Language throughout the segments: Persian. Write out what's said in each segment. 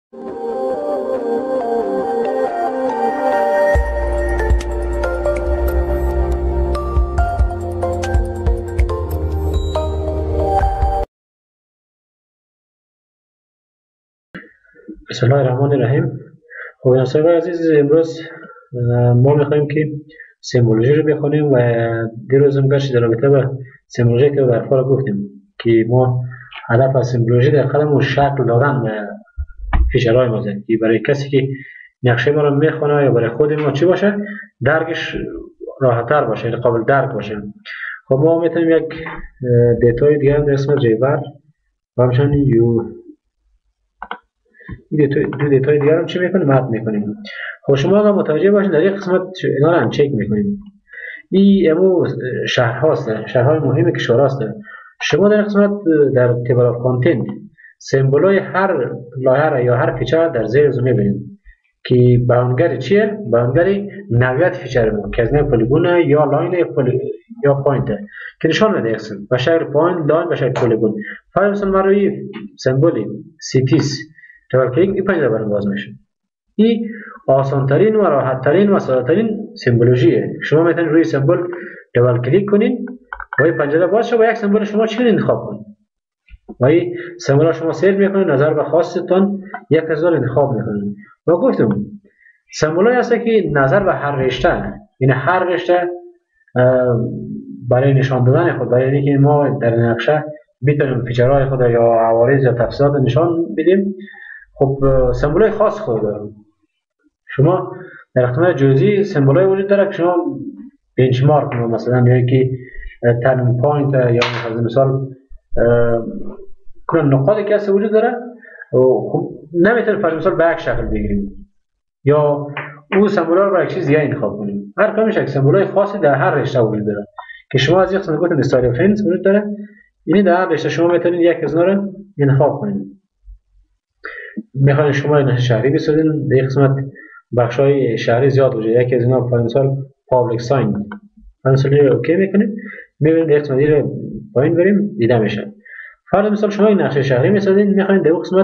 بسم الله الرحمن الرحیم. خب دوستان عزیز، امروز ما میخوایم که سمبولوژی رو بخونیم و دیروز هم گشت در رابطه با سمبولوژی که برفا رو گفتیم که ما هدف از سمبولوژی در قلم شکل دادن به فیچرهای ما زد که برای کسی که نقشه ما رو میخونه یا برای خود ما چی باشه درکش راحت‌تر باشه، یعنی قابل درک باشه. خب ما میتونیم یک دیتای دیگه هم در اسم ریور و همچنین دو دیتای دیگر هم چی میکنیم؟ مپ میکنیم. خب شما اگر متوجه باشید در این قسمت اینا رو هم چک میکنیم. این امو شهرهاست، شهرهای مهم کشورهاست. شما در قسمت در تیبل آف کانتنت سمبولای هر لایه یا هر فیچر در زیر رو میبینیم که بیانگر چیه؟ بیانگر نوعیت فیچر ما که از نوع پلیگون یا لاین یا پوینت که نشان میده اکسل به شکل پوینت، لاین به شکل پلیگون. فرض مثلا من روی سمبولی سیتیس دبل کلیک این پنجره برام باز میشه. این آسان ترین و راحت ترین و ساده ترین سمبولوژیه. شما میتونید روی سمبول دبل کلیک کنین و این پنجره باز شه و یک سمبول شما چی انتخاب کنید و این سمبول شما سیو میکنید، نظر به خاصتون یک از انتخاب میکنید. و گفتم سمبولایی هست که نظر به هر رشته، یعنی هر رشته برای نشان دادن خود، برای اینکه ما در نقشه بتونیم فیچرهای خود یا عوارض یا تفصیلات نشان بدیم، خب سمبولای خاص خود دارم. شما در اختمال جزئی سمبولای وجود داره که شما بنچمارک مثلا یا که ترنینگ پوینت یا مثال کل نقاطی که هست وجود داره، خب نمیتونیم فرض مثال به یک شکل بگیریم یا او سمبولا رو برای چیز دیگه انتخاب کنیم. هر کدومش یک سمبولای خاصی در هر رشته وجود داره که شما از یک قسمت گفتم استایل اف فرندز وجود داره، یعنی در هر رشته شما میتونید یک از اونها رو انتخاب کنید. میخواین شما نقشه شهری بسازین، در قسمت بخشای شهری زیاد وجود، یکی از اینا فرض مثال پابلیک ساین فرض مثال اوکی میکنید، میبینید در قسمتی رو پایین بریم دیده میشه. فرض مثال شما این نقشه شهری میسازین، میخواین در قسمت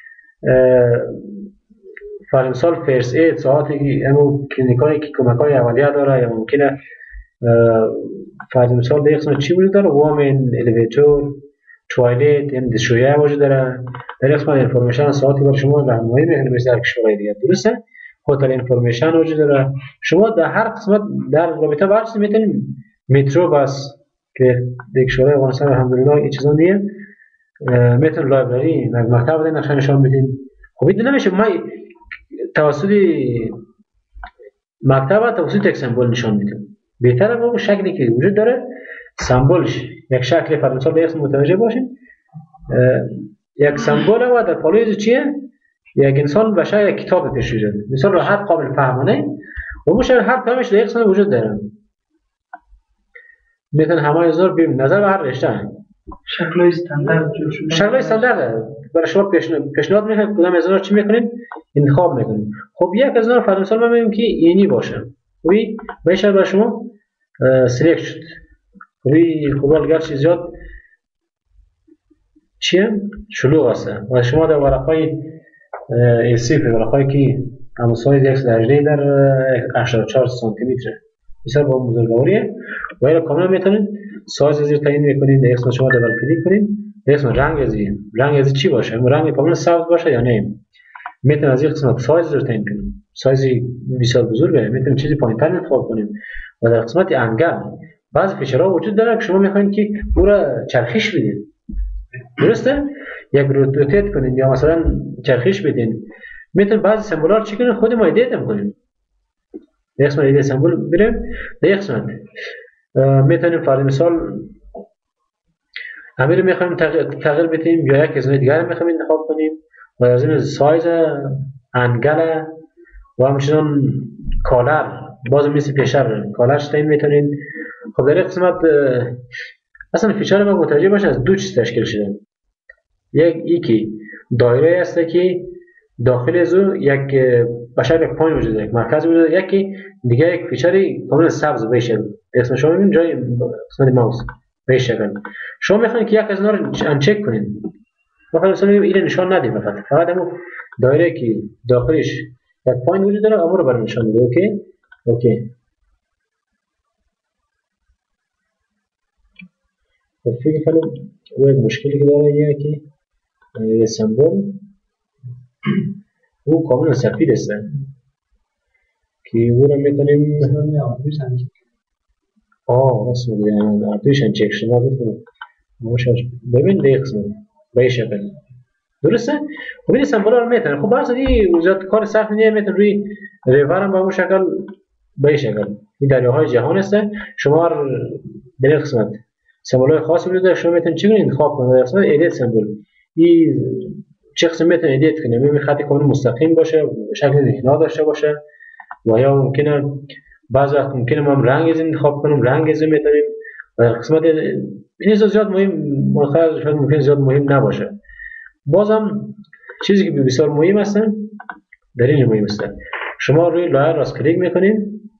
فرض مثال فرست اید ساعتی امو کلینیکایی که کمکای اولیه داره یا ممکنه فرض مثال در قسمت چی وجود داره، وامن الیویتور توالت این دستشویه وجود داره. در قسمت اینفورمیشن ساعتی برای شما راهنمایی میکنه مثل در کشورهای دیگه، درسته؟ هتل اینفورمیشن وجود داره. شما در هر قسمت در رابطه با چیزی میتونید مترو بس که در کشورهای افغانستان الحمدلله این چیزا نیست، میتونید لایبرری مکتب نقشه نشان بدین. خب این نمیشه ما توسط مکتب توسط یک سمبول نشان میدیم. بهتره ما شکلی که وجود داره سمبولش یک شکل فرض مثال به اسم متوجه باشین. یک سمبول و در پالویز چیه؟ یک انسان بشه یک کتاب پیش جده مثال راحت قابل فهمانه و مشه هر کامش در یک سمبول وجود داره. میتونه همه ازار ببین نظر به هر رشته شکل‌های استاندارد جور شده. شکل‌های استاندارد برای شما پیشنهاد میکنم کدام از اونها چی میکنین انتخاب میکنین. خب یک از اونها فرض مثال ما میگیم که اینی باشه وی بشه برای شما سلیکت شد. وی خب گرچه زیاد چیه شلوغ است و شما در ورقای A3 ورقایی که همون سایز 1 درجه در 84 سانتی متر بسیار با بزرگواریه و اینو کاملا میتونید سایز زیر تعیین میکنید. در اسم شما دبل کلیک کنید، در اسم رنگ از چی باشه، رنگ کاملا سبز باشه یا نه. میتونید از این قسمت سایز زیر تعیین کنید، سایز بسیار بزرگه، میتونید چیزی پایین‌تر انتخاب کنید. و در قسمت انگل بعضی فیچرها وجود داره که شما میخواین که او را چرخش بدید، درسته؟ یک روتیت کنید یا مثلا چرخش بدین. میتونید بعضی سمبولا رو چی کنید خود ما ایدیت هم کنید. در قسمت ایدیت سمبول بریم، در قسمت میتونیم فرض مثال امیر میخوایم تغییر بدیم یا یک از دیگر میخوایم انتخاب کنیم و از این سایز انگل و همچنان کالر باز مثل پیشتر کالرش تعیین میتونید. خب در قسمت اصلا فیچر ما متوجه باشه از دو چیز تشکیل شده. یکی دایره است که داخل از او یک بشر یک پوینت وجود داره، یک مرکز وجود داره، یکی دیگه یک فیچری کاملا سبز بشه. اسم شما میبینید جای قسمت ماوس به شکل. شما میخواین که یک از اینا رو انچک کنید ما مثلا این نشان ندیم، فقط همون دایره که داخلش یک پوینت وجود داره امور رو بر نشان میده. اوکی اوکی. فکر کنم و یک مشکلی که داره اینه که سمبل او کاملا سفید است که او رو میتونیم راست میگه آپریشن چک شما بتونید ببین دیگه قسمت به این شکل درسته. خب این سمبل رو میتونید خب باز این زیاد کار سخت نیست، میتونید روی ریور هم به اون شکل به این شکل این دریاهای جهان است. شما در این قسمت سمبل های خاصی وجود شما میتونید چی کنید انتخاب کنید در قسمت ادیت سمبل این چه قسم میتونید ادیت کنید، میتونید خط کامل مستقیم باشه شکل انحنا داشته باشه و یا ممکنه بعضی وقت ممکنه ما رنگ انتخاب کنیم رنگ میتونیم و در قسمت این زیاد مهم مؤخر شاید ممکن زیاد مهم نباشه. بازم چیزی که بسیار مهم است در این مهم است شما روی لایه راست کلیک میکنید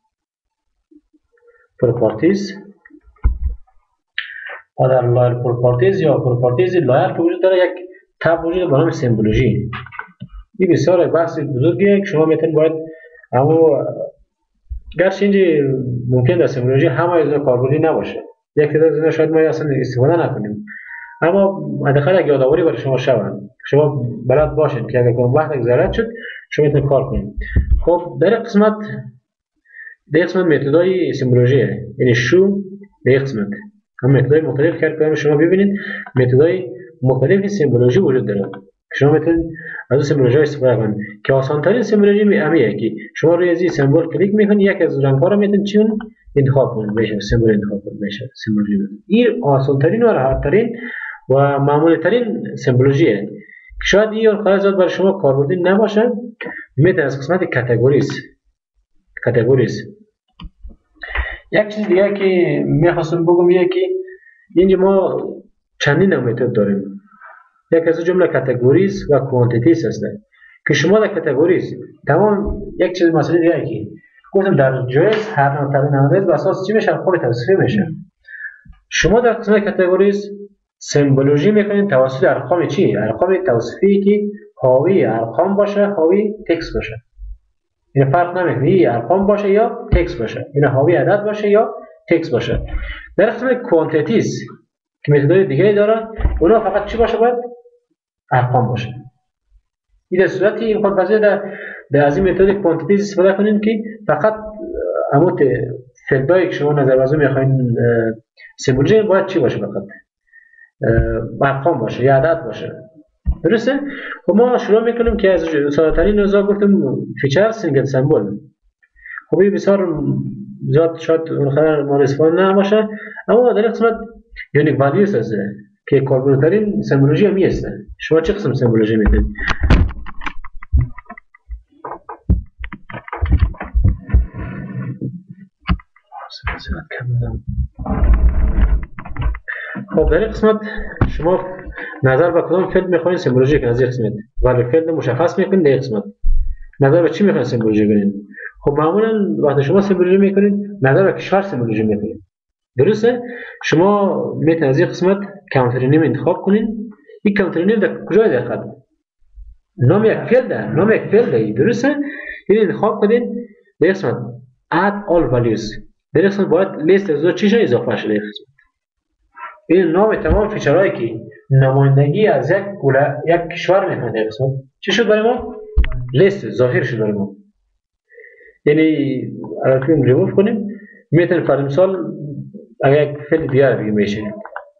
پروپرتیز و در لایه پروپرتیز یا پروپرتیز لایه که وجود داره یک تب وجود به نام سمبولوژی. این بسیار بحث بزرگیه که شما میتونید باید اما گرچه اینجا ممکن در سمبولوژی همه از کاربردی نباشه یک تعداد از اینا شاید ما اصلا استفاده نکنیم اما حداقل یک یادآوری برای شما شود شما بلد باشید که اگر کنم وقت ضرورت شد شما میتونید کار کنید. خب در قسمت متدای سمبولوژیه یعنی شو در قسمت هم متدای مختلف کار شما ببینید متدای مختلف سمبولوژی وجود داره شما میتونید از اون سمبولوژی استفاده کنید که آسان ترین سمبولوژی میه که شما روی از این سمبل کلیک میکنید یک از رنگ‌ها رو میتونید چون انتخاب کنید بشه سمبل انتخاب کنید بشه سمبولوژی این آسان ترین و راحت ترین و معمولی ترین سمبولوژیه. شاید این خیلی برای شما کاربردی نباشه میتونید از قسمت کاتگوریز یک چیز دیگه که میخواستم بگم یه که اینجا ما چندین متد داریم یک از جمله کاتگوریز و کوانتیتیز هست که شما در کاتگوریز تمام یک چیز مسئله دیگه که گفتم در جایز هر نوع ترین نمایش بر اساس چی میشه خوب توصیف میشه. شما در قسمت کاتگوریز سمبولوژی میکنید توسط ارقام چی ارقام توصیفی که حاوی ارقام باشه حاوی تکست باشه این فرق نمیکنه این ارقام باشه یا تکست باشه این حاوی عدد باشه یا تکست باشه. در قسمت کوانتیتیز که متدای دیگه داره اونا فقط چی باشه باید ارقام باشه. این در صورتی این خود پذیر در از این متد کوانتیتیز استفاده کنید که فقط عمود فیلدایی که شما نظر بازو میخواین سمبولوژی باید چی باشه فقط ارقام باشه یا عدد باشه درسته. خب ما شروع میکنیم که از ساده‌ترین نوزا گفتم فیچر سینگل سمبل. خب این بسیار زیاد شاید اونخیلی مورد استفاده نباشه اما در قسمت یونیک والیوز هست که کاربردترین سمبولوژی هم هست. شما چه قسم سمبولوژی میکنید؟ خب در این قسمت شما نظر به کدام فیلد میخواین سمبولوژی کنید از این قسمت ولی فیلد مشخص میکنید در این قسمت نظر به چی میخواین سمبولوژی کنید. خب معمولا وقتی شما سمبولوژی میکنید نظر به کشور سمبولوژی میکنید درسته. شما میتونید از این قسمت کانتری نیم انتخاب کنید. این کانتری نیم در کجای دقیقاً نام یک فیلد درسته این انتخاب کنید در قسمت add all values در قسمت باید لیست از چیزا اضافه شده قسمت این نام تمام فیچرهایی که نمایندگی از یک کشور میخواد در قسمت چی شد برای ما لیست ظاهر شد برای ما یعنی اگر کنیم ریموف کنیم میتونیم فرض مثال اگر یک فیلد دیگر بگیم بشینیم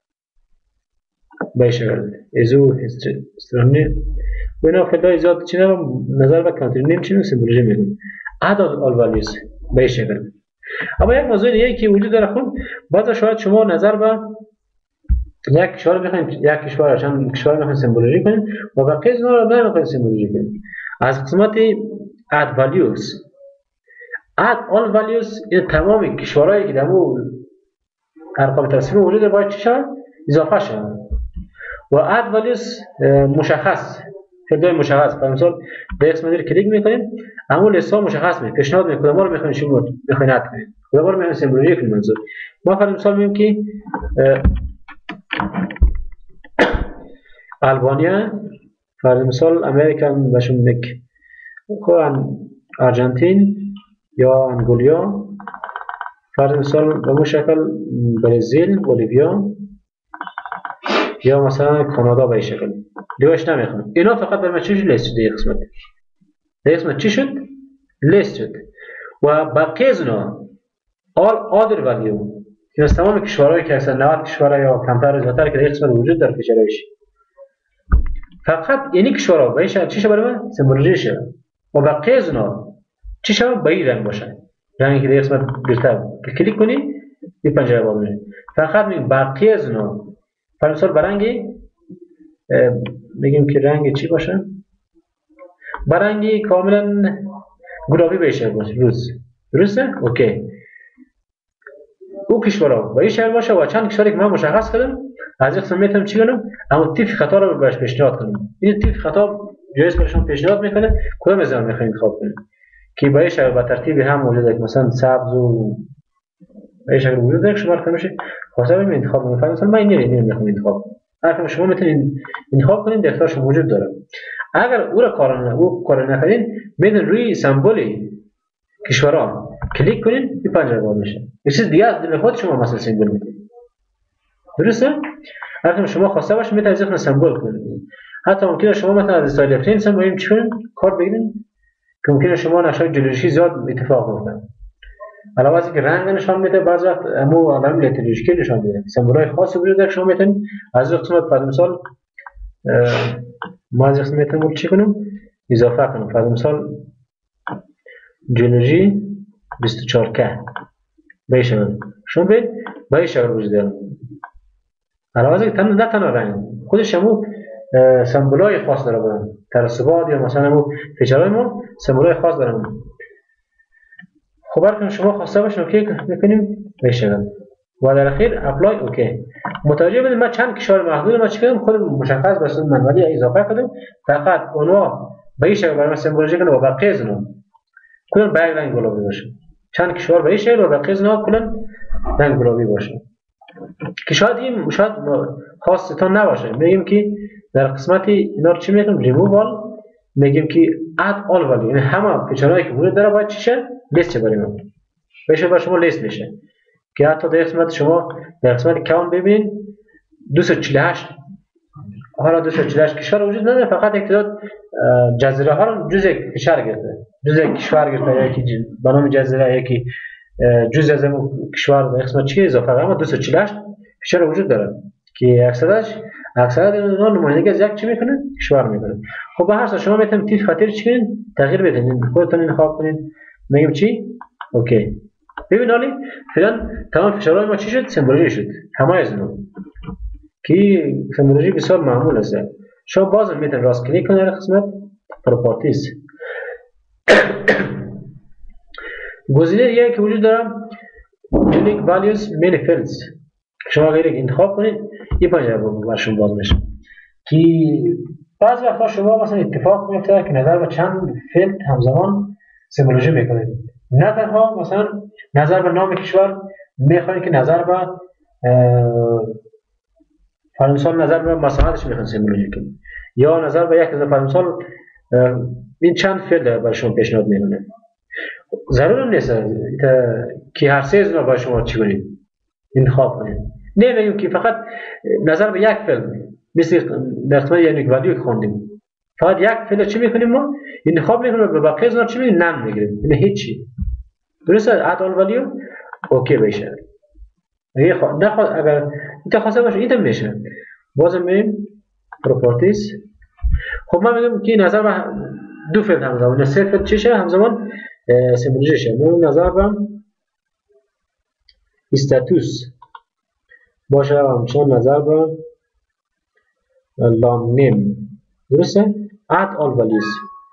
بایشگرد ازو استرانی و اینا فیلدهای زیاد چی نرم نظر به کانتری نیم چی نیم سمبولوژی میکنیم add all values بایشگرد. اما یک موضوع دیگه که وجود داره خون بعضا شاید شما نظر به یک کشور میخواین یک کشور چند کشور میخواین سمبولوژی کنید و بقیه از اونها رو نمیخواین سمبولوژی کنید از قسمت add values add all values این تمام کشورهایی که در اون ارقام توصیفی وجود باید چی شود اضافه شود و add values مشخص فیلدهای مشخص مثلا مثال در قسمت رو کلیک میکنیم اما لیست ها مشخص میکنیم پیشنهاد میکنیم کدام رو میخواین شما میخواین اد کنید کدام رو میخواین سمبولوژی کنید منظور ما فرض مثال میگیم که آلبانیا فرض مثال امریکا بهشون میگه خب آرژانتین یا انگولیا فرض مثال به اون شکل برزیل بولیویا یا مثلا کانادا به این شکل دیگهش نمیخوام اینا فقط برای من چی شد لیست شد دیگه قسمت چی شد لیست شد و بقیه از اونا all other value که از تمام کشورهایی که اصلا 90 کشورها یا کمتر از زیادتر که در قسمت وجود در فیچرهایش فقط یعنی کشورها به این شکل چی شد برای من سمبولوژی شد و بقیه از اونا چی شد به این رنگ باشه رنگی که در قسمت بیشتر کلیک کنی این پنجره باز میشه فقط میگیم بقیه از اونا فرض مثال برنگی بگیم که رنگ چی باشه برنگی کاملا گلابی بشه باشه روز درسته اوکی او کشورها با این شکل باشه و چند کشوری که من مشخص کردم از این قسم میتونم چی کنم اما تیپ خطا رو بهش پیشنهاد کنم این تیپ خطا جایز برشون پیشنهاد میکنه کدام از اون میخواین انتخاب کنید که با این شکل به ترتیب هم موجوده که مثلا سبز و به این شکل وجود شما کنید خاصه ببینید انتخاب میکنید مثلا من این میخوام انتخاب کنم اگر شما میتونید انتخاب کنید در اختیارش موجود داره اگر او را کار نکنید میتونید روی سمبولی کشورها کلیک کنید این پنجره باز میشه یه چیز دیگه از دل خود شما مثلا سمبول میتونید درسته اگر شما خواسته باشید میتونید از سمبول کنید حتی ممکنه شما مثلا از استایل پرینت هم ببینید چون کار بگیرید که ممکنه شما نقشه جیولوژیکی زیاد اتفاق بیفته علاوه از اینکه رنگ نشان میده بعضی وقت امو علائم لیتولوژیکی نشان میده سمبولای خاصی وجود داره شما میتونید از قسمت فرض مثال ما از قسمت میتونیم چی کنیم اضافه کنیم فرض مثال جیولوژی 24 که بیشتر شما ببین بیشتر وجود داره علاوه از اینکه نه تنها رنگ خودش همو سمبولای خاص داره بودن ترسبات یا مثلا همو فیچرهای ما سمبولای خاص دارن خب اگر شما خواسته باشین اوکی میکنیم بیشتر و در اخیر اپلای اوکی متوجه بدید من چند کشور محدود ما چیکارم خودم مشخص بسید منولی اضافه کردم فقط اونها بیشتر برای سمبولوژی کنه و بقیه از اونها کلا برگ رنگ گلابی باشه چند کشور بیشتر و بقیه از اونها کلا رنگ گلابی باشه که شاید این شاید خاص تا نباشه میگیم که در قسمت اینا رو چی میگیم ریمووال میگیم که اد آل ولی یعنی همه فیچرهایی که وجود داره باید چی شه لیست شه برای ما بشه برای شما لیست میشه که حتی در قسمت شما در قسمت کاون ببینید 248 حالا 248 کشور وجود نداره فقط یک تعداد جزیره ها رو جزء کشور گرفته جزء کشور گرفته یکی به نام جزیره یکی جزء از اون کشور در قسمت چی اضافه اما 248 کشور وجود داره که اکثر اونها نمایندگی از یک چی میکنه کشور میکنه خب به هر حال شما میتونید تیپ خاطر چی کنین تغییر بدین خودتون انتخاب کنین میگم چی اوکی ببین حالی فعلا تمام فشارهای ما چی شد سمبولوژی شد همه از اونها که سمبولوژی بسیار معمول است شما باز میتونید راست کلیک کنید در قسمت پروپرتیز گزینه دیگه که وجود داره unique values many fields شما غیر انتخاب کنید این پنجره برشون باز میشه که بعضی وقتا شما مثلا اتفاق میفته که نظر به چند فیلد همزمان سمبولوژی میکنید نه تنها مثلا نظر به نام کشور میخواین که نظر به فرانسال نظر به مساحتش میخواین سمبولوژی کنید یا نظر به یک فرانسال این چند فیلد برای شما پیشنهاد میکنه ضرور نیست که هر سه از اونها برای شما چی کنید انتخاب کنید نمیگیم که فقط نظر به یک فیلد مثل در قسمت یونیک ولیو که خوندیم فقط یک فیلد چی میکنیم ما انتخاب میکنیم و باقی از اونها چی میگیم نم میگیریم یعنی هیچی درسته اد آل ولیو اوکی بشه اگر این خواسته باشه این میشه بازم میگیم پروپرتیز خب من میگم که نظر به دو فیلد همزمان یا سه فیلد چیشه همزمان سمبولوژی شه میگم نظر به استاتوس باشه همچنان نظر به لانگ نیم درسته اد آل ولیوز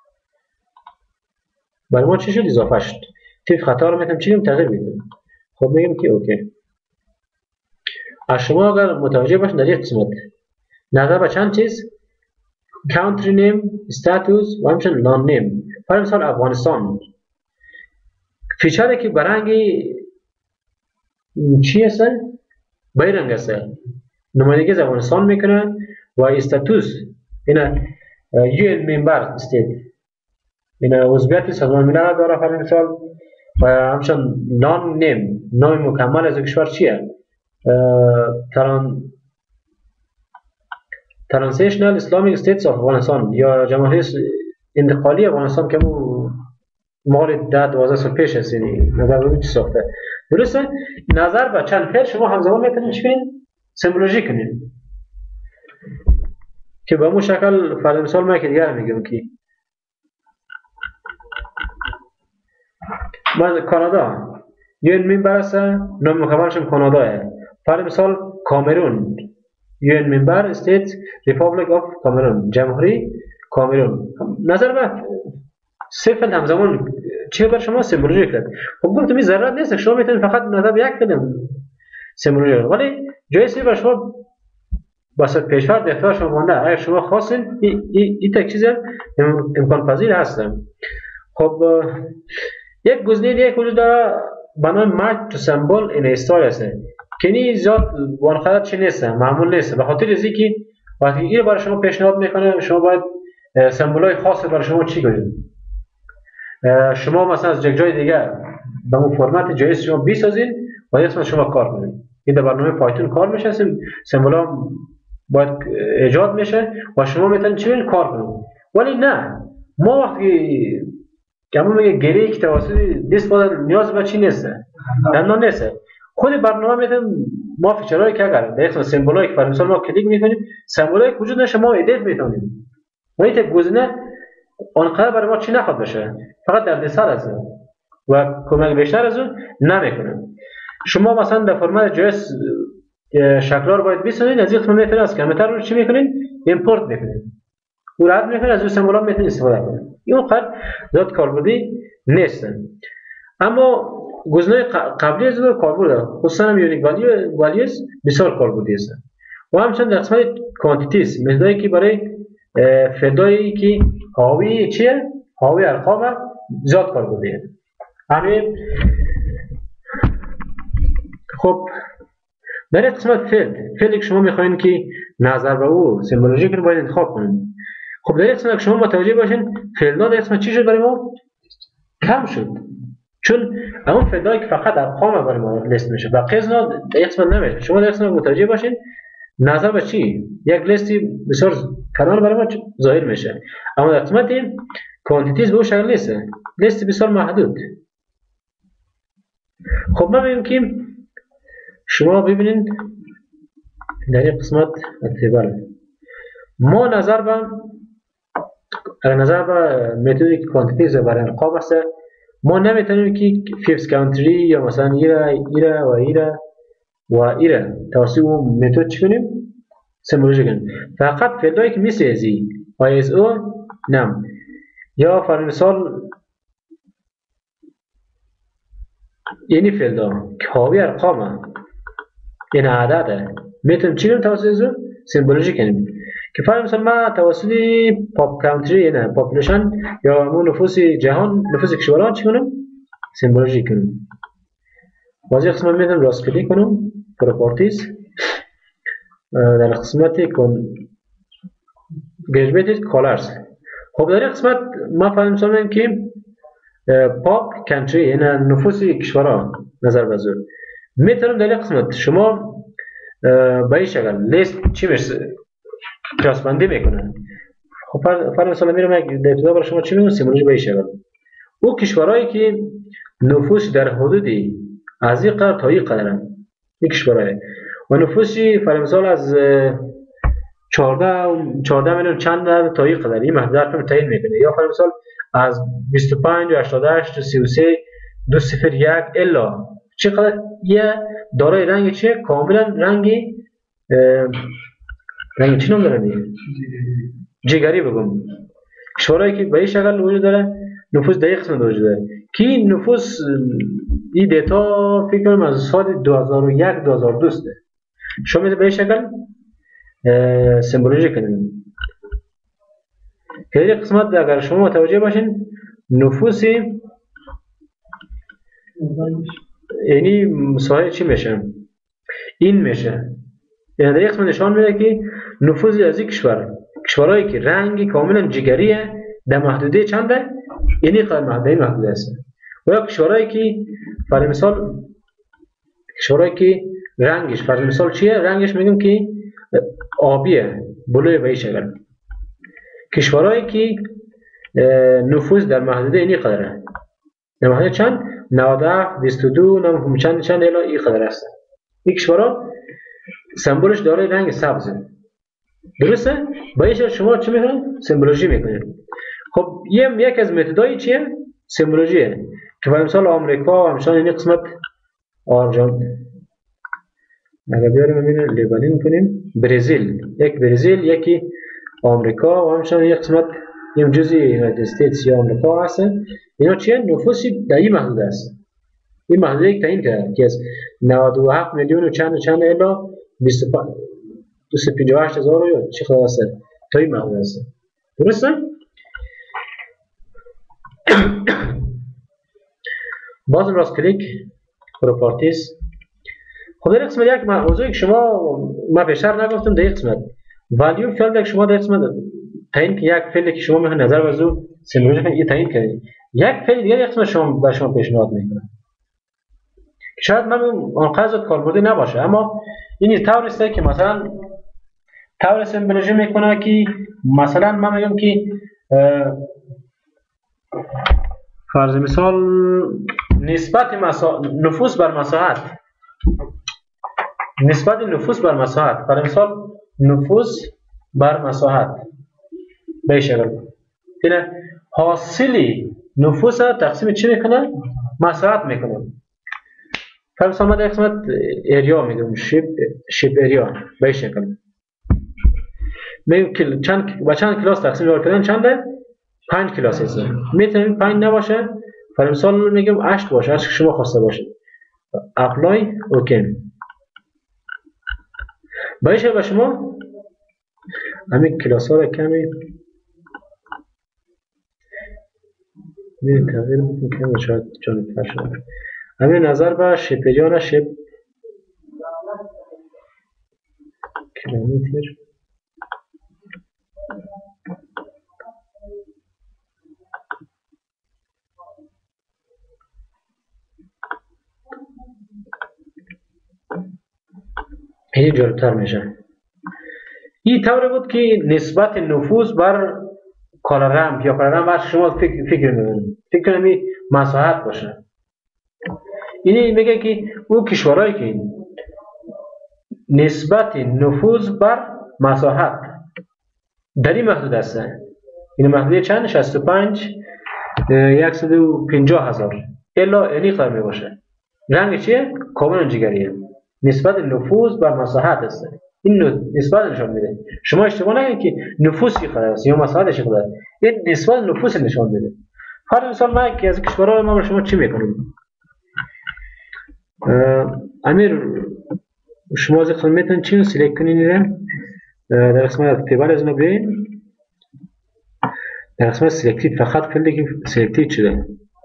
برای ما چی شد اضافه شد تیپ خطا رو میتونم چی تغییر بدیم خب میگم که اوکی از شما اگر متوجه باشین در یک قسمت نظر به چند چیز country name status و همچنین لان نیم برای مثال افغانستان فیچره که برنگی چی هست؟ بیرنگ هست نمایندگی از افغانستان میکنه و استاتوس اینا UN member state اینا عضویت سازمان ملل داره برای مثال و همچنان نام مکمل از کشور چیه ترانزیشنال اسلامیک استیتس آف افغانستان یا جمهوری انتقالی افغانستان که مال 10-12 سال پیش هست یعنی نظر به چی ساخته درسته نظر به چند فعل شما همزمان میتونید چی کنین سمبولوژی کنین که به همون شکل فرض مثال من که دیگر میگم که من کانادا یون ممبر است نام مکملشم کاناداه فرض مثال کامرون یون ممبر استیت ریپابلیک آف کامرون جمهوری کامرون نظر به صفر همزمان چه بر شما سمبولوژی کرد خب گفتم این ضرورت نیست شما میتونید فقط نظر به یک کلمه سمبولوژی ولی جای سی بر شما واسه پیشورد اختیار شما مانده اگر شما خواستین این تک چیز امکان پذیر هستم خب یک گزینه دیگه وجود داره به نام مرج تو سمبل این استایل است که این زیاد وانخرد چی نیست معمول نیست به خاطر از اینکه وقتی این برای شما پیشنهاد میکنه شما باید سمبولای خاص برای شما چی کنید شما مثلا از جای دیگه به اون فرمت جایز شما بسازین و اسم شما کار کنید این در برنامه پایتون کار میشه سمبولا باید ایجاد میشه و شما میتونید چی کار کنید ولی نه ما وقتی که همون میگه گریه که توسط دست باید نیاز به چی نیست دندان نیست خود برنامه میتونیم ما فیچرهایی که اگر در اسم سمبولایی که فرض مثال ما کلیک میکنیم سمبولایی که وجود نشه ما ادیت میتونیم و این گزینه آنقدر برای ما چی نخواد بشه فقط در دستار از و کمک بیشتر از اون نمیکنه شما مثلا در فرمت جایس شکل‌ها رو باید بسازید از این قسمت میتونید از کامپیوتر رو چی میکنید ایمپورت میکنید و راحت میکنید از اون سمبولا میتونید استفاده کنید این قدر زیاد کاربردی نیستن اما گزینه‌های قبلی از اون کاربرد داره خصوصا هم یونیک والیوز بسیار کاربردی هستن و همچنین در قسمت کوانتیتیز متدایی که برای فیلدایی که حاوی چیه حاوی ارقام زیاد کاربردی هست همین خب در این قسمت فیلدی که شما میخواین که نظر به او سمبولوژی کنید باید انتخاب کنید خب در این قسمت که شما متوجه باشین فیلدها در قسمت چی شد برای ما کم شد چون اون فیلدهایی که فقط ارقام برای ما لیست میشه بقیه از اینا در قسمت نمیشه شما در قسمت متوجه باشین نظر به چی یک لیستی بسیار کلان برای ما ظاهر میشه اما در قسمت کوانتیتیز به اون شکل نیست لیستی بسیار محدود خب ما میگیم که شما ببینید در این قسمت اعتبار ما نظر به متدی کوانتیتیز برای ارقام است ما نمیتونیم که فیفث کانتری یا مثلا ایره توسط اون متد چی کنیم سمبولوژی کنیم فقط فیلدهایی که مثل ازی ISO نم یا فرض مثال یعنی فیلدها که حاوی ارقامه یعنی عدده میتونیم چی کنیم توسط ازو سمبولوژی کنیم که فرض مثلا ما توسط پاپ کانتری یعنی پاپولیشن یا همون نفوس جهان نفوس کشوران چی کنیم سمبولوژی کنیم واضح قسمت میتونم راست کلیک کنم پروپرتیز در قسمت گریجویتد کالرز خب در این قسمت ما فرض مثال میگیم که پاپ کانتری یعنی نفوس کشوران نظر بزرگ میتونم در این قسمت شما به این شکل لیست چی میشه کلاسبندی میکنه خب فرض مثلا میرم یک در ابتدا برای شما چی میگم سمبولوژی به این شکل او کشورهایی که نفوس در حدودی از این قدر تا این قدرن این کشورهای و نفوسی فرض مثال از 14 میلیون چند تا این قدر این محدودیت رو تعیین میکنه یا فرض مثال از 25 و 88 تا 33 201 الا چقدر یه دارای رنگ چیه کاملا رنگ چی نام داره دیگه جگری بگم کشورهایی که به این شکل وجود داره نفوس در یک قسمت وجود داره که این نفوس این دیتا فکر کنم از سال 2001 2002 شما میتونید به این شکل سمبولوژی کنید که این قسمت اگر شما متوجه باشین نفوسی یعنی مساوی چی میشه این میشه یعنی در این قسمت نشان میده که نفوذ از این کشورهایی که رنگ کاملا جگریه در محدوده چنده؟ اینی قدر محدوده است. و یا کشورهایی که فرض مثال کشورهایی که رنگش فرض مثال چیه؟ رنگش میگم که آبیه، بلوی به این شکل. کشورهایی که نفوذ در محدوده اینی قدره. در محدوده چند؟ 97 22 نمیدونم چند الی این قدر است. این کشورها سمبولش داره رنگ سبزه. درسته؟ با این شکل شما چه میکنید؟ سمبولوژی میکنید. خب یک از متدای چیه؟ سمبولوژیه که برای مثال آمریکا و همچنان این قسمت آرژانتین اگر بیاریم همین لیبلی میکنیم برزیل، یک برزیل یکی آمریکا و همچنان یک قسمت این جزئی یونایتد استیتس یا آمریکا هستن. اینا چیه؟ نفوسی در این محدوده است. این محدوده یک تعیین کرده که از 97 میلیون و چند الی 258,000 یا چه خدا است تا این محدوده است. درسته؟ باز راست کلیک پروپرتیز. خب در قسمت یک موضوعی که شما ما بیشتر نگفتم در قسمت ولیو فیلد که شما در قسمت تعیین که یک فیلد که شما میخواین نظر بازو سمبولوژی کنید تعیین کنید. یک فیلد دیگه قسمت شما بر شما پیشنهاد میکنم. شاید من آنقدر کاربردی نباشه اما این طور است که مثلا طور سمبولوژی میکنه که مثلا من میگم که فرض مثال نسبت نفوذ بر مساحت، نسبت نفوذ بر مساحت، فرض مثال نفوذ بر مساحت به شکل اینه حاصلی نفوذ تقسیم چی میکنه؟ مساحت میکنه. فرض مثال ما در قسمت ایریا میگم شیپ ایریا به شکل میگم چند کلاس تقسیم کردن چنده؟ 5 کلاس است. میتونه 5 نباشه. فرض مثال میگم 8 باشه، هر چی شما خواسته باشه. اپلای اوکی. باشه با شما همین کلاس ها رو کمی تغییر بکنم که شاید جالب‌تر شد. همین نظر به شپریان شپ کیلومتر این جالب‌تر میشه. این طوری بود که نسبت نفوذ بر کالرم یا کالرم بر شما فکر می‌کنید. فکر کنید مساحت باشه. این میگه که اون کشورهایی که نسبت نفوذ بر مساحت در این محدود است. این محدوده چند؟ 65 150,000 الا اینی قرار می باشه. رنگ چیه؟ کاملا جگریه. نسبت نفوذ بر مساحت است. این نسبت نشان میده. شما اشتباه نکنید که نفوذ چی قرار است یا مساحت چی قرار است. این نسبت نفوذ نشان میده. فرض مثال ما که از کشورها ما شما چی میکنید؟ امیر شما از خدمتتون چی رو سلیکت کنید؟ در قسمت اعتبار از نبرین در قسمت سلکتیو فقط فیلدی که سلکتیو شده.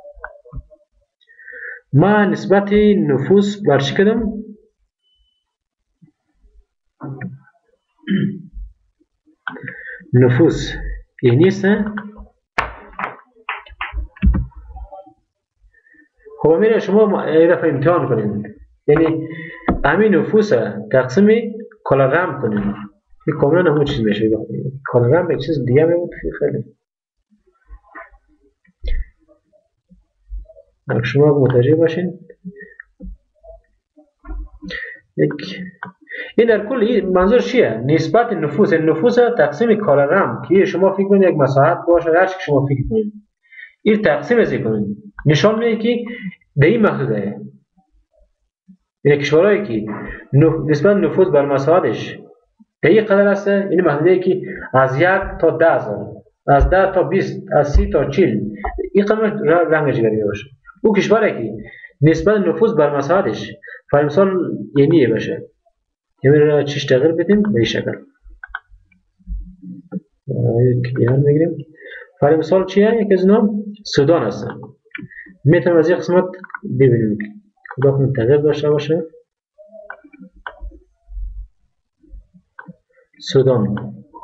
ما نسبت نفوذ بر چی کردم؟ نفوذ این نیست. خب میره شما یه دفعه امتحان کنید، یعنی همین نفوذ تقسیم کالرم کنید. این کاملا همون چیز میشه. کالرم یک چیز دیگه میمون خیلی شما متوجه باشین. این در کل این منظور چیه؟ نسبت نفوذ تقسیم کالرم که شما فکر کنید یک مساحت باشه هر چی شما فکر کنید این تقسیم از کنید نشان میده که در این محدوده این کشورهایی که نسبت نفوذ بر مساحتش در این قدر است، این محدوده که از 1 تا 10,000 از 10 تا 20 از 30 تا 40 این قدر رنگ جگری باشه. او کشوری که نسبت نفوذ بر مساحتش فرض مثال یعنی باشه یعنی چیش تغییر بدیم به این شکل یک دیگر میگیریم. فرض مثال چیه؟ یک از نام سودان هست. میتونیم از این قسمت ببینیم خدا کنه تغییر داشته باشه. سودان.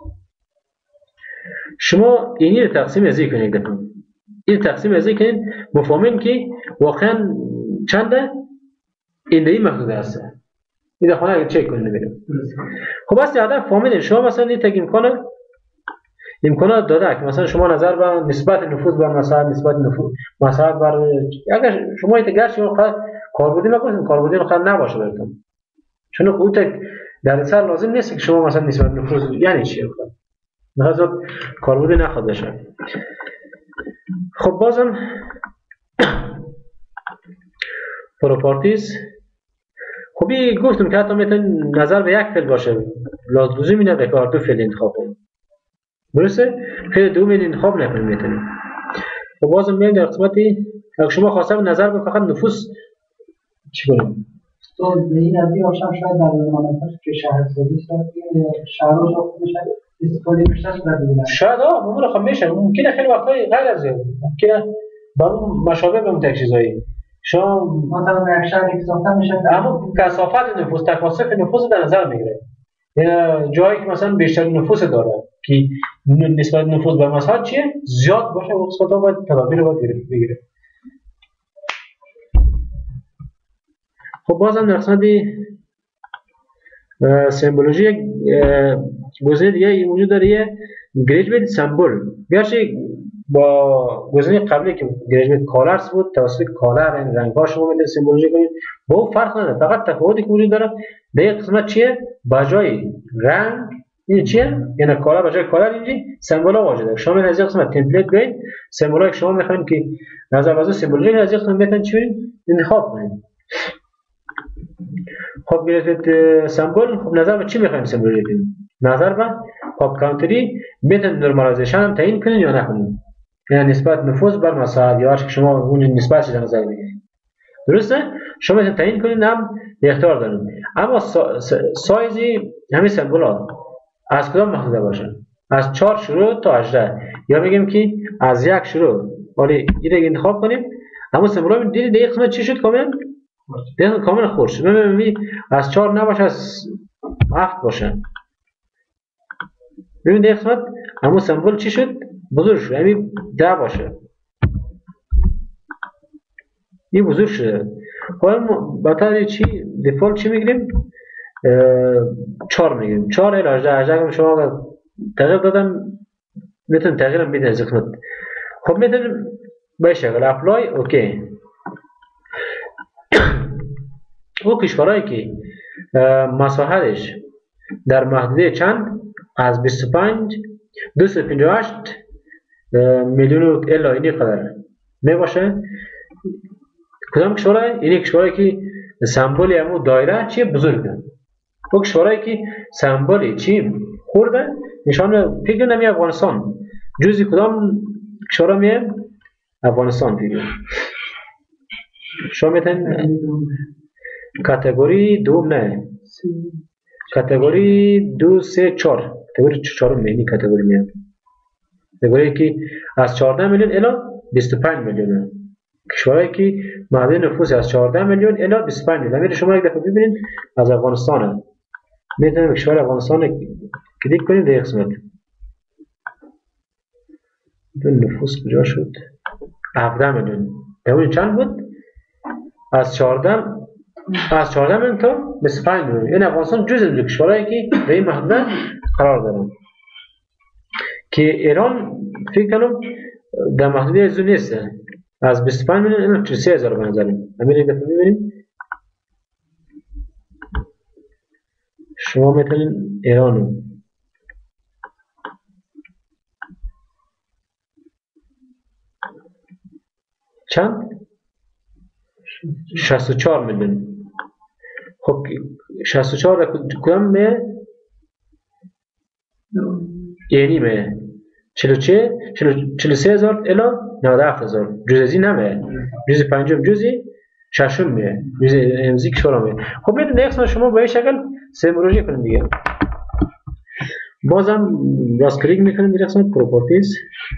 شما اینی رو تقسیم ازی کنید دفعه. این تقسیم ازی کنید مفهومین که واقعا چنده ایندهی محدود هست. این دفعه اگر چک کنید نمیدونم. خب بس یادم فهمیدین شما مثلا این تک امکانات داده که مثلا شما نظر به نسبت نفوذ بر مسائل نسبت نفوذ مسائل بر اگر شما ایت شما کاربردی نکنید کاربردی خود نباشه براتون چون اون تک در اصل لازم نیست که شما مثلا نسبت نفوذ یعنی چی خود لازم کاربردی نخواد باشه. خب بازم پروپرتیز خب گفتم که حتی میتون نظر به یک فعل باشه لازم اینه که دو فعل انتخاب کنید درسته؟ فعل دوم انتخاب نکنید میتونید. و بازم میگم در قسمتی اگه شما خواسته به نظر به فقط نفوذ چی کنید؟ تو به این نظیر آشم شاید در مناطق که شهرسازی شهر رو میشه استفاده بیشتر بده. شاید ممکنه خب میشه ممکنه خیلی وقتایی غیر از ممکنه با اون مشابه به اون تک چیزایی شما مثلا یک شهر یک ساخته میشه اما کثافت نفوذ تکاثف نفوذ در نظر میگیره. جایی که مثلا بیشتر نفوذ داره که نسبت نفوذ به مساحت چیه زیاد باشه و قسمت ها باید تدابیر رو باید بگیره. خب بازم در قسمت سمبولوژی گزینه دیگه وجود داره یه گریجویت سمبول گرچه با گزینه قبلی که گریجویت کالرز بود توسط کالر این رنگ ها شما میتونید سمبولوژی کنید با اون فرق نداره فقط تفاوتی که وجود داره در یک قسمت چیه بجای رنگ این چیه یعنی کالر بجای کالر اینجی سمبول ها واجد داره شما میتونید از یک قسمت تمپلیت بیاید سمبول هایی که شما میخواین که نظر بازو سمبولوژی از یک قسمت میتونید چی برید انتخاب کنید. خب گریجویت سمبول خب نظر به چی میخوایم سمبولوژی کنید نظر به پاپ کانتری میتونید نورمالایزیشن هم تعیین کنید یا نکنید یعنی نسبت نفوذ بر مساحت یا که شما اون نسبتش در نظر بگیرید درسته شما میتونید تعیین کنید هم اختیار دارید اما سایزی همین سمبول ها از کدام محدوده باشه از 4 شروع تا 18 یا میگیم که از 1 شروع ولی این انتخاب کنیم اما سمبول ها دیدید در یک قسمت چی شد کاملا دیگه کاملا خورد شد ببینید از 4 نباشه از 7 باشه ببینید در قسمت اما سمبول چی شد بزرگ شد یعنی 10 باشه این بزرگ شده خب بطور چی دیفالت چی میگیریم 4 میگیریم 4 الی 18 اگه شما اگر تغییر دادم میتونم تغییرم بدید از قسمت خب میتونم به شکل اپلای اوکی او کشورهایی که مساحتش در محدوده چند از 25 258 میلیون الا اینی قدر می باشه کدام کشورهایی؟ اینی کشورهایی که سمبولی همون دایره چی بزرگه او کشورهایی که سمبولی چی خورده نشان فکر نمی افغانستان جزی کدام کشورها می افغانستان دیگه شما میتونید کاتگوری دوم نه کاتگوری 2 3 4 کاتگوری 4 مینی کاتگوری میاد کاتگوری که از 14 میلیون الی 25 میلیون کشورهایی که معدل نفوس از 14 میلیون الی 25 میلیون میره شما یک دفعه ببینید از افغانستان میتونید کشور افغانستان کلیک کنید در قسمت نفوس کجا شد 17 میلیون اون چند بود از 14 میلیون تا 25 میلیون این افغانستان جزء از کشورهایی که در این محدوده قرار دارن که ایران فکر کنم در محدوده از اون نیست از 25 میلیون اینا 43000 به نظر همین یک دفعه ببینیم شما میتونید ایرانو چند 64 میلیون خب 64 کدام میه یعنی میه 43000 الی 97000 جزئی نمیه جزئی پنجم جزئی ششم میه جزئی امزی کشورا میه خب میتونید یک شما به این شکل سمبولوژی کنید دیگه بازم راست کلیک میکنید در قسمت پروپرتیز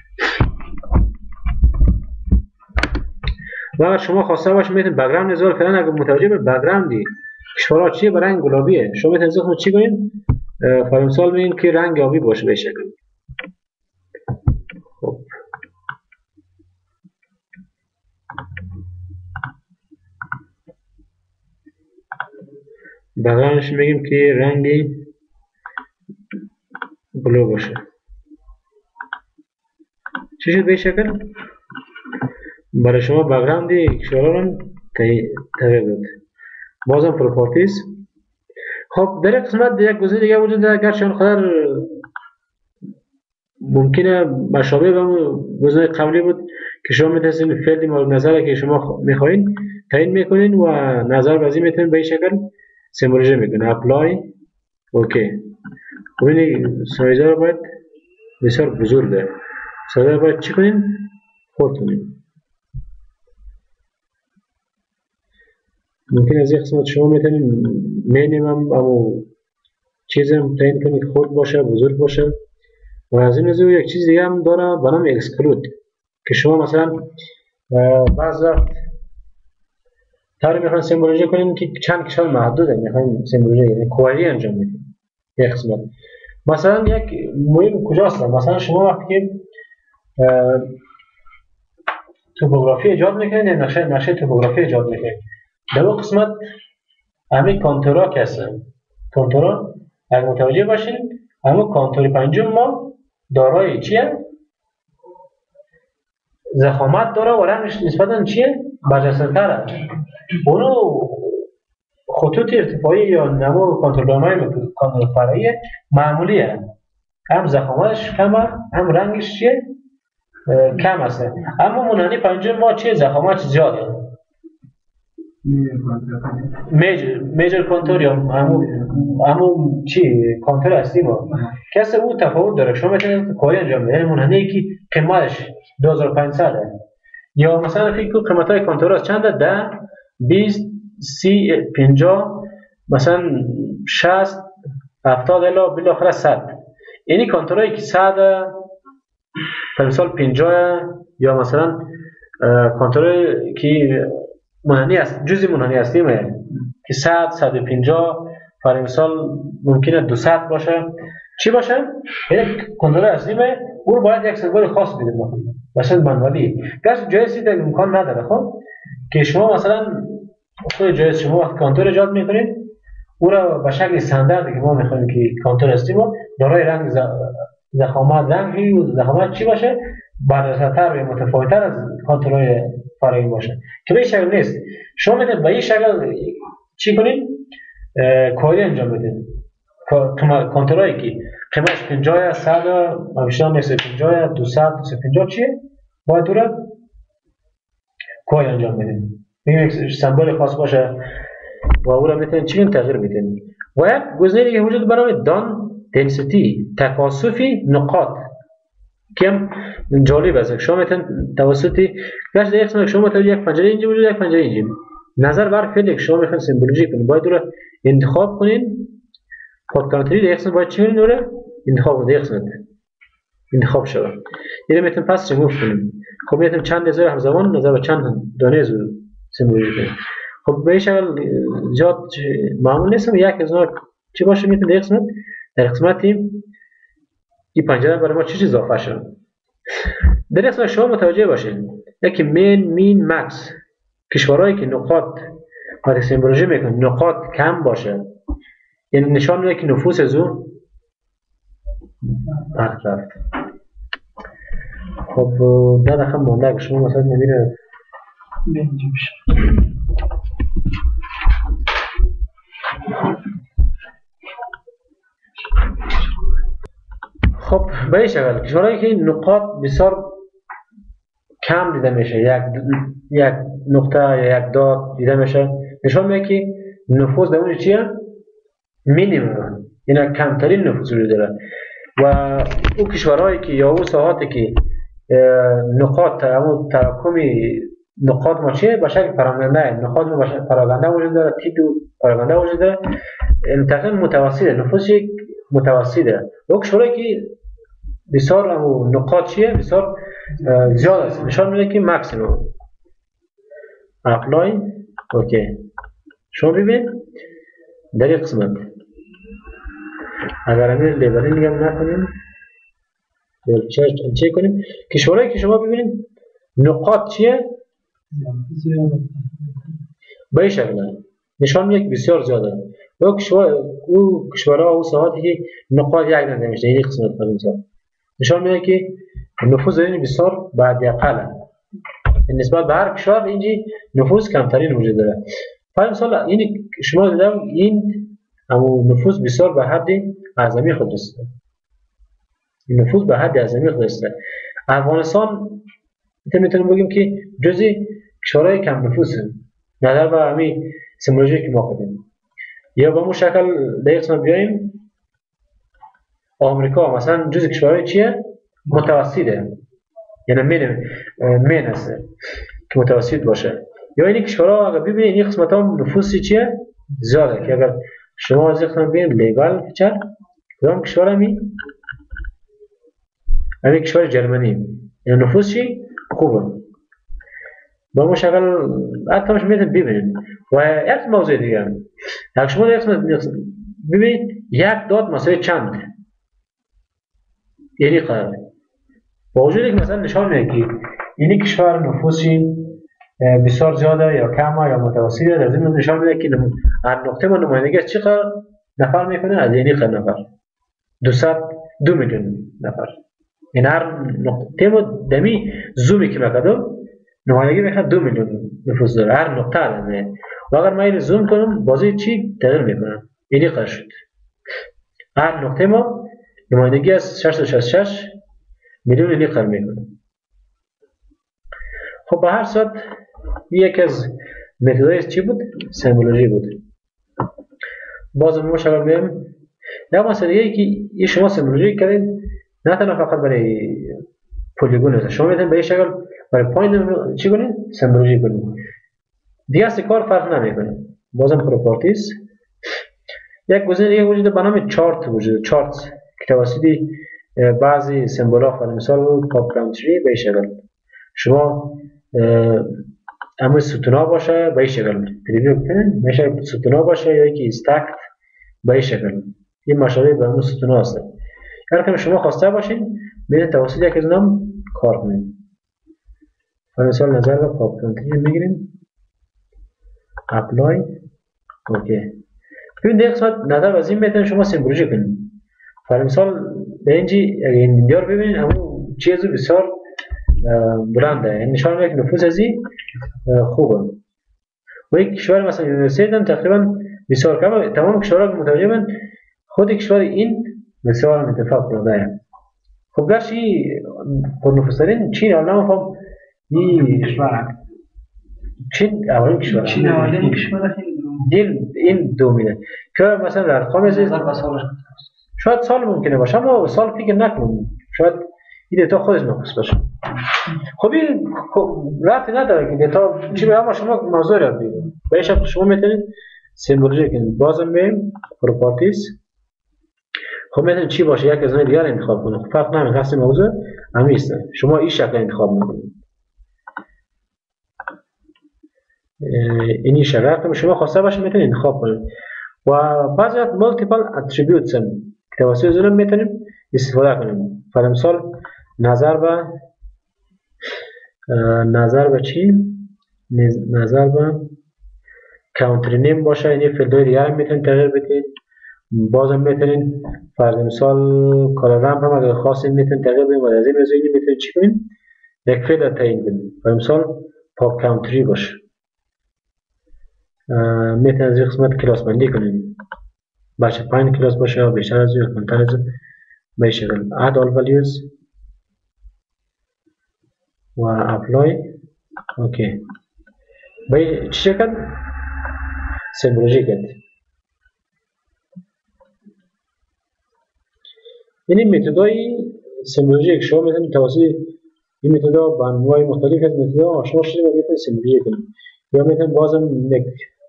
و اگر شما خواسته باشید میتونید بک‌گراند نزول فعلا اگر متوجه به بک‌گراندی کشورها چیه برای این گلابیه شما میتونید چی کنید فرض مثال میگیم که رنگ آبی باشه به شکل. خب بغلش میگیم که رنگ بلو باشه. چی شد به شکل؟ برای شما بگراند کشوران تغییر داد. بازم پروپرتیز. خب در این قسمت یک گزینه دیگه وجود داره، گرچه آن قدر ممکنه مشابه به اون گزینه قبلی بود که شما میتونید فیلد مورد نظر که شما میخواین تعیین میکنین و نظر بازی میتونین به این شکل سیمبولیزه میکنین. اپلای اوکی. خب این سایزه رو باید بسیار بزرگه. سایزه رو باید چی کنین؟ خود کنین. ممکن از این قسمت شما میتونین مینیمم امو چیزم تعیین کنید خود باشه، بزرگ باشه. و از این نظر یک چیز دیگه هم داره به نام اکسکلود که شما مثلا بعض وقت طوری میخواین سیمبولیزه کنین که چند کشور محدوده میخواین سیمبولیزه یعنی کوئری انجام بدین یک قسمت. مثلا یک مهم کجاست؟ مثلا شما وقتی که توپوگرافی ایجاد میکنین یا نقشه توپوگرافی ایجاد میکنین، در اون قسمت همین کانتورها که هستن، کانتورها اگه متوجه باشین اما کانتور پنجم ما دارای چیه؟ ضخامت داره و رنگش نسبتاً چیه؟ برجسته‌تره. اونو خطوط ارتفاعی یا نمو کانتور فرعی معمولیه، هم ضخامتش کمه هم رنگش چیه؟ کم هسته. اما منحنی پنجم ما چیه؟ ضخامت زیاده. میجر کانتور یا همون چی کانتور اصلی ما کسی او تفاوت داره. شما میتونید کاری انجام بدید منحنی که قیمتش 2500 یا مثلا فکر کنید قیمت های کانتور از چنده؟ 10 20 30 50 مثلا 60 70 الی بالاخره 100. یعنی کانتورایی که 100 مثلا 50 یا مثلا کانتورایی که منحنی است جزء منحنی هستیم که 100 150 برای مثال ممکنه 200 باشه. چی باشه؟ یعنی کنترل اصلی اون باید یک سیمبل خاص بدیم مثلا منولی گرچه جایزی در امکان نداره. خب که شما مثلا خود جایز شما وقت کانتور ایجاد میکنید او را به شکل استانداردی که ما میخوایم که کانتور هستیم دارای رنگ ضخامت رنگی و ضخامت چی باشه برجسته‌تر و متفاوت‌تر از کانتورهای فرعی باشه که به این شکل نیست. شما میتونید به این شکل چی کنید؟ کاری انجام بدید. کانتورهایی که قیمتش 50 100 بیشتر نیست 50 200 250 چیه؟ باید او را کاری انجام بدید. یک سمبل خاص باشه و او را میتونید چی تغییر بدید. و یک گزینه دیگه وجود برای دان دنسیتی تکاثف نقاط که هم جالب است. شما میتونید توسطی گاش در قسمت شما میتونید یک پنجره اینجا وجود یک پنجره اینجا نظر بر فعلی که شما میخواین سمبولیزه کنید باید او را انتخاب کنین. خود کانتری در قسمت باید چی کنین؟ او را انتخاب در قسمت انتخاب شود. یعنی میتونید پس ریموو کنید. خب میتونید چند نظر همزمان نظر به چند دانه سمبولیزه کنید. خب به این شکل زیاد معمول نیست. یک از اونها چی باشه میتونید در قسمت این پنجره برای ما چیز اضافه شد. در قسمت شما متوجه باشید یکی مین مکس کشورهایی که نقاط وقتی سیمبولیزه میکنن نقاط کم باشه یعنی نشان میده که نفوس از اون پرت رفت. خب ده دقیقه مونده که شما مثلا نمیره بینجا خب به این شکل کشورهایی که نقاط بسیار کم دیده میشه یک نقطه یا یک دات دیده میشه نشان میده که نفوس در اون چیه؟ مینیمم یعنی کمترین نفوس رو داره. و اون کشورهایی که یا اون ساحاتی که نقاط همون تراکمی نقاط ما چیه؟ به شکل پراگنده نقاط ما به شکل پراگنده وجود داره تیتو پراگنده وجود داره تقریبا متوسطه نفوس یک متوسطه. و کشورهایی که بسیار نقاط چیه؟ بسیار زیاد است نشان میده که ماکسیمم. اپلای اوکی. شما ببین در این قسمت اگر همین لیبلینگ هم نکنیم چه کنیم کشورهایی که شما ببینید نقاط چیه به این شکل نشان میده که بسیار زیاده و کشورها و ساحاتی که نقاط یک نمیشه این قسمت مثلا نشان میده که نفوذ این بسیار بعد اقل نسبت به هر کشور اینجی نفوذ کمترین وجود داره مثلا این شما دیدم این همون نفوذ بسیار به حد اعظمی خود است نفوذ به حد اعظمی خود است افغانستان میتونیم بگیم که جزی کشورهای کم نفوذ نظر به همین سیمولوژی که ما کردیم یا به اون شکل دقیقاً بیایم آمریکا مثلا جزی کشورهای چیه متوسطه یعنی مین است که متوسط باشه یا این کشورها اگر ببینید این قسمت ها نفوذ چیه زیاده که اگر شما از اختم ببینید لیبل چه کدام کشور همین کشور جرمنی یعنی نفوذ چی خوبه با اون شکل حتی مش میتونید ببینید و یک موضوع دیگه اگر شما ببینید یک داد مساوی چند یعنی قراره با وجودی که مثلا نشان میده که این کشور نفوذی بسیار زیاده یا کمه یا متوسطه در ضمن نشان میده که هر نقطه ما نمایندگی از چقدر نفر میکنه از این قدر نفر 2 میلیون نفر این هر نقطه ما دمی زومی که میکردم نمایندگی میکنه 2 میلیون نفوذ داره هر نقطه داره و اگر ما این زوم کنم بازی چی تغییر میکنه اینی قدر شد هر نقطه ما نمایندگی از 666 میلیون اینی قدر میکنه خب به هر صورت یکی از متدهای چی بود؟ سیمولوژی بود باز ما شکل بیم یا مسئله ای که این شما سیمولوژی کردید نه تنها فقط برای پولیگون است شما میتونید به این شکل برای پوینت چی کنید؟ سیمولوژی کنید دیگه از کار فرق نمیکنه بازم پروپرتیز یک گزینه دیگه وجود به نام چارت وجود چارت که توسط بعضی سمبول ها برای مثال پاپ کانتری به این شکل شما اما ستونا باشه به این شکل پریویو کنید میشه ستونا باشه یا یکی استکت به این شکل این مشابه به اون ستونا هست اگر که شما خواسته باشین میره توسط یک از نام کار کنید برای مثال نظر به پاپ کانتری میگیریم اپلای اوکی ببین در قسمت نظر از این میتونید شما سیمبولوژی کنید برای مثال به اینجی اگر این دیار ببینید همون چیزو بسیار بلنده یعنی نشان میده که نفوذ ازی خوبه و یک کشور مثلا یونیورسیتی هم تقریبا بسیار کمه تمام کشورها که متوجه من خود کشور این بسیار هم اتفاق کرده خب گرچه پر نفوذ ترین چین حالا نمیفهم این کشور چین اولین کشور چین اولین کشور این دو میده که مثلا در ارقام شاید سال ممکنه باشه اما سال فکر نکنم شاید این دیتا خودش ناقص باشه خب این ربطی نداره که دیتا چی به اما شما موضوع را بگید به این شکل شما میتونید سیمبولوژی کنید بازم بریم پروپرتیز خب میتونید چی باشه یک از دیگر انتخاب کنید خب فرق نمیکنه قصد موضوع همین است شما این شکل انتخاب میکنید اینی شکل شما خواسته باشه میتونید انتخاب کنید و بعضی از مالتیپل اتریبیوتس هم که توسط اون میتونیم استفاده کنیم برای مثال نظر به چی؟ نظر به کانتری نیم باشه یعنی فیلدهای دیگر هم میتونید تغییر بدید بازم میتونید برای مثال کالرم هم اگر خواستید میتونید تغییر بدید و از این موضوع میتونید چی کنید؟ یک فیلد تعیین بدید برای مثال پاپ کانتری باشه میتونید از این قسمت کلاس بندی کنید باشه 5 کلاس باشه یا بیشتر از این کمتر از به شکل add all values و apply اوکی به چه شکل سیمبولوژی کرد این متدای سیمبولوژی که شما میتونید توسط این متدا با انواع مختلف از متدا آشنا شدید و میتونید سیمبولوژی کنید یا میتونید بازم یک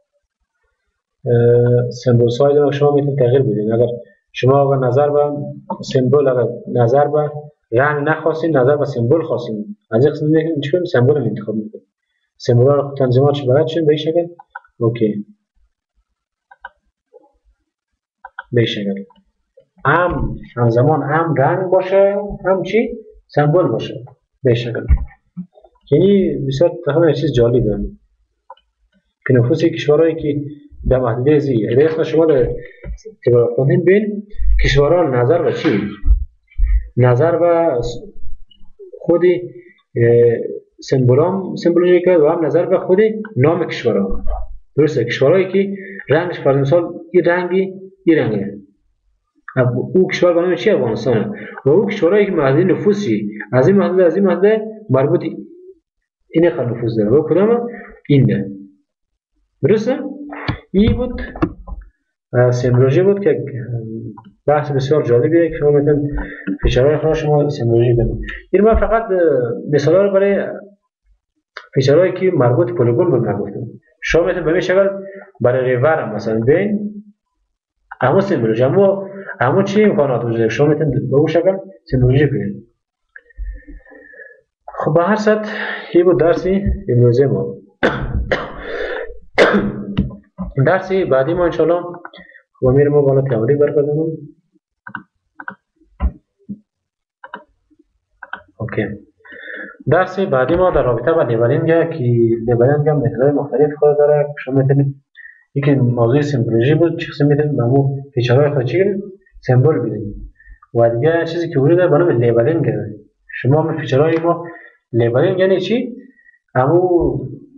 سیمبول سایز رو شما میتونید تغییر بدید اگر شما اگر نظر به سیمبول اگر نظر به رنگ نخواستین نظر به سیمبول خواستین از این قسمت میگیم چیکار سیمبول رو انتخاب میکنید سیمبول رو تنظیماتش بلد شین به این شکل اوکی به این شکل همزمان هم رنگ باشه هم چی سمبل باشه به شکل. یعنی بسیار تقریبا چیز جالبه که نفوس کشورهایی که در محدوده زی اگر شما در تبارک کنین بین کشورها نظر به چی نظر به خود سمبولوژی کرد و هم نظر به خود نام کشورها. درسته کشورهایی که رنگش فرض مثال این رنگی او کشور به نام چی افغانستانه و او کشورهایی که محدوده نفوسی از این محدوده مربوط این خیلی نفوذ داره و کدام این ده درسته؟ این بود سمبولوژی بود که بحث بسیار جالبیه که شما میتونید فیچرهای خود شما سمبولوژی کنید. این من فقط مثالا رو برای فیچرهایی که مربوط پلیگون بود نگفتم. شما میتونید به این شکل برای ریور مثلا بین اما سمبولوژی اما چی امکانات وجود شما میتونید به اون شکل سمبولوژی کنید. خب به هر صورت این بود درسی امروزه ما. درسی بعدی ما انشاءالله خب میریم ما بالا تئوری برگردونم. اوکی درسی بعدی ما در رابطه با لیبلینگ که لیبلینگ هم متدهای مختلف خود داره. شما میتونید یکی موضوع سمبولوژی بود چه قسم میتونید به همون فیچرهای خود چی کنید سمبول بدید و دیگه چیزی که وجود داره به نام لیبلینگ داره. شما من فیچرهای ما لیبلینگ یعنی چی؟ همون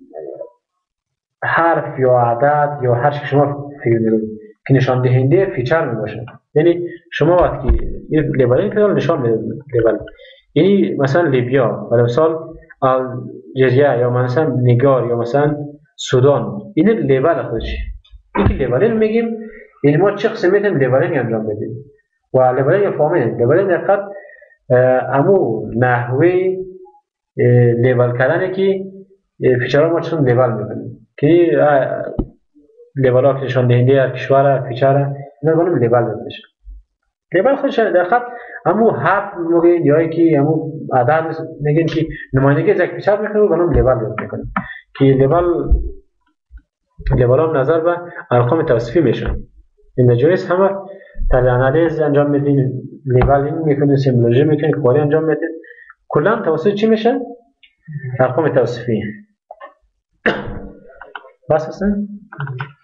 حرف یا عدد یا هر چی شما فکر می‌کنید که نشان دهنده فیچر میباشه. یعنی شما وقتی این لیبلینگ رو نشان میده لیبل یعنی مثلا لیبیا برای مثال الجزیره یا مثلا نیگر یا مثلا سودان این لیبل خودشه. اینکه لیبلینگ میگیم یعنی ما چه قسم میتونیم لیبلینگ انجام بدیم و لیبلینگ فهمیدیم لیبلینگ دقیقاً امو نحوه لیبل کردنه که فیچرها ما چون لیبل میکنیم که لیبل ها که نشان دهنده هر کشور فیچر اینا رو لیبل بشه. لیبل خودش دقیقاً امو حرف میگین یا که امو عدد میگین که نمایندگی از یک فیچر میکنه و بنام لیبل میکنه که لیبل ها نظر به ارقام توصیفی میشن. این نجایز همه تحلیل انالیز انجام میدین لیبلینگ میکنین سمبولوژی میکنین کاری انجام میدین کلا توسط چی میشن ارقام توصیفی بس هستن.